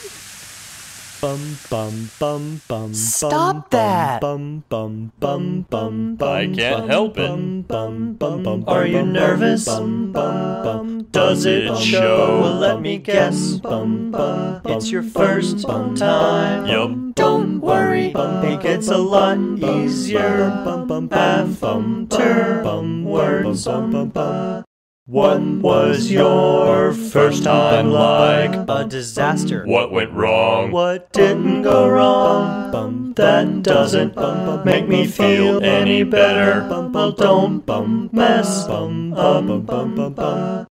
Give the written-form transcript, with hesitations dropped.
Stop that! I can't help it. Are you nervous? Does it show? Well, let me guess. It's your first time. Yup. Don't worry, it gets a lot easier after words. What was your first time like? A disaster. What went wrong? What didn't go wrong? That doesn't make me feel any better. Well, don't mess up.